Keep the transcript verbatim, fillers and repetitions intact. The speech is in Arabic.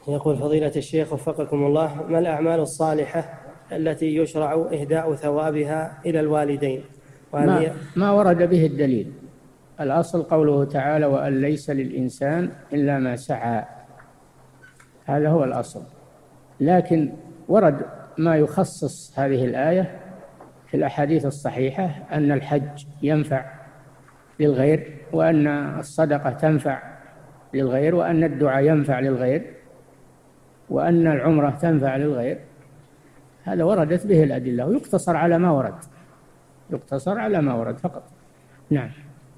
يقول فضيلة الشيخ وفقكم الله: ما الأعمال الصالحة التي يشرع إهداء ثوابها إلى الوالدين؟ وهل ما, هي ما ورد به الدليل. الأصل قوله تعالى: وأن ليس للإنسان إلا ما سعى. هذا هو الأصل. لكن ورد ما يخصص هذه الآية في الأحاديث الصحيحة، أن الحج ينفع للغير، وأن الصدقة تنفع للغير، وأن الدعاء ينفع للغير، وأن العمرة تنفع للغير. هذا وردت به الأدلة، ويقتصر على ما ورد، يقتصر على ما ورد فقط. نعم.